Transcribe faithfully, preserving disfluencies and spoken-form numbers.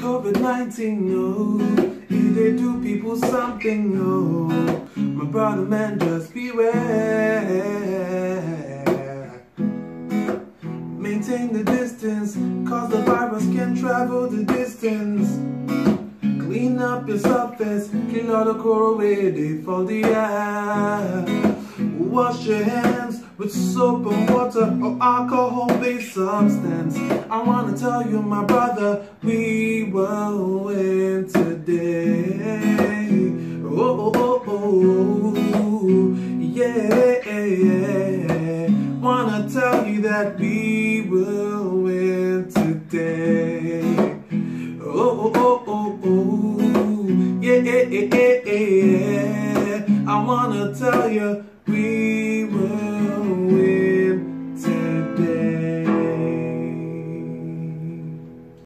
COVID nineteen, oh, if they do people something, oh, my brother man, just beware. Maintain the distance, cause the virus can travel the distance. Clean up your surface, clean all the coral away, they from the air. Wash your hands with soap and water or alcohol-based substance. I wanna tell you, my brother, we will win today. Oh, oh, oh, oh, yeah, yeah. Wanna tell you that we will win today. Oh, oh, oh.